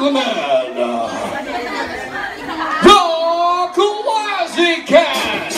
gentlemen, the Classic Cast.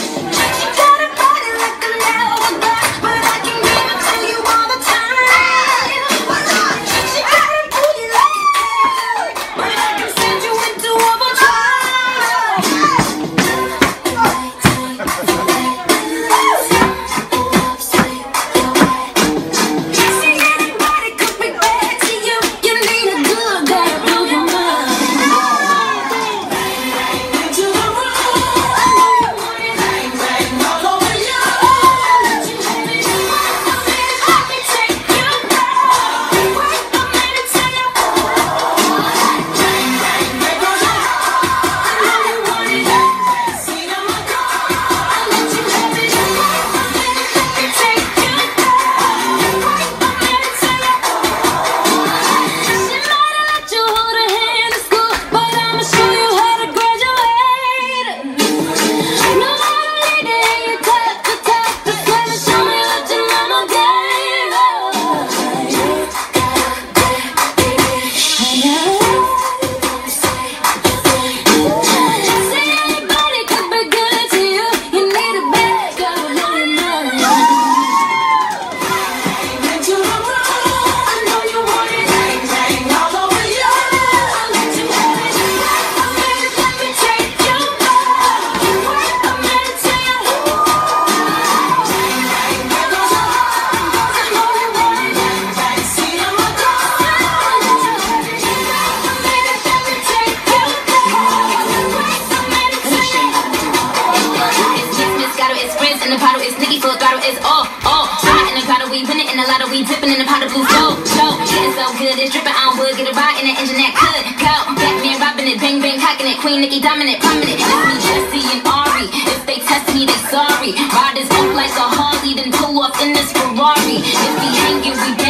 In the bottle, it's Nicki full throttle, it's all. Hot in the bottle, we win it in the lotto, we dipping in the pot of blue flow. Getting so good, it's dripping on wood, get a ride in the engine that could go. Batman robbing it, bang bang cocking it, Queen Nicki dominant, prominent. It's me, Jesse and Ari. If they test me, they sorry. Riders up like a Harley, then pull off in this Ferrari. If we hanging, we